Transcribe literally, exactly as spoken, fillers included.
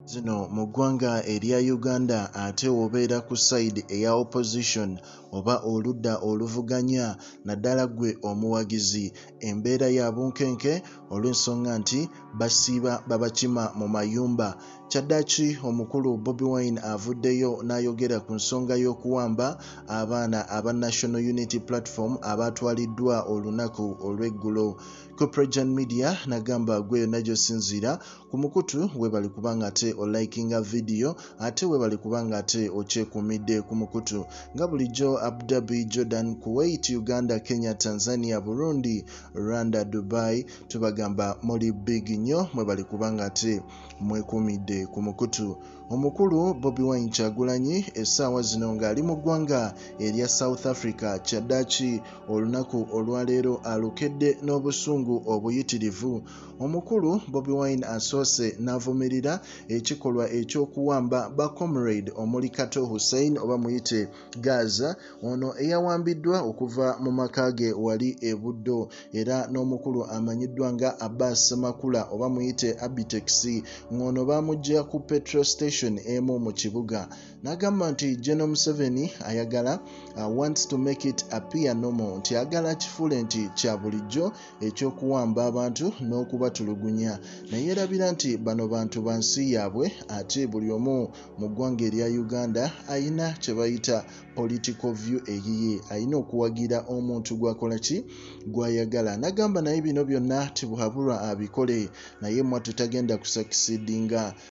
Zino mu ggwanga erya Uganda ate obeera ku side eya opposition oba oludda oluvuganya naddala gwe omuwagizi embeera ya bunkenke olw'ensonga nti basiiba babakima mu mayumba. Kyaddaaki omukulu Bobi Wine avuddeyo n'ayogera ku nsonga y'okuwamba abaana aba National Unity Platform abaatwaliddwa olunaku olw'eggulo. Ku PROJOURN Media nagamba gwe yonna gy'osinziira ku mukutu webali kubanga ate olikinga video ate webali kubanga ate okyekuumidde ku mukutu nga bulijjo Abu Dhabi, Jordan, Kuwait, Uganda, Kenya, Tanzania, Burundi, Rwanda, Dubai tubagamba muli big nnyo mwebali kubanga ate mwekuumidde ku mukutu. Omukulu Bobi Wine Kyagulanyi essaawa zino ng'ali mu ggwanga erya South Africa kyaddaaki olunaku olwaleero alukedde n'obusungu obuyitirivu. Omukulu Bobi Wine asoose n'avumirira ekikolwa eky'okuwamba ba comrade omuli Kato Hussein oba muyite Gaza ono eyawambiddwa okuva mu maka ge wali e Buddo era n'omukulu amanyiddwa nga Abbas Makula oba muyite Abitex ng'ono baamugya ku petrol station emu mu kibuga. N'agamba nti General Museveni ayagala uh, wants to make it appear normal nti agala kifuule nti kya bulijjo eky'okuwamba abantu n'okubatulugunya naye erabira nti bano bantu ba nsi yaabwe ate buli omu mu ggwanga erya Uganda ayina kye bayita political view eyiye ayina okuwagira omuntu gwakola ki gwayagala. N'agamba naye bino byonna tibuhabulwa abikole naye mwattu tagenda kusakisidinga